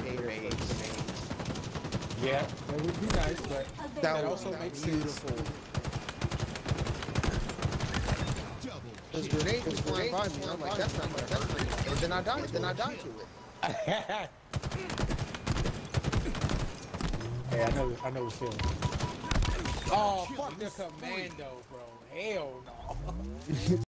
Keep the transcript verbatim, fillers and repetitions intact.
grenades. Yeah, that would be nice, but That, that would also be makes beautiful. sense. Because grenades was flying by me, I'm like, that's not gonna hurt. And then I died. Then I died to it. Hey, I know, I know what you're feeling. Oh, fuck the commando, bro. Hell no.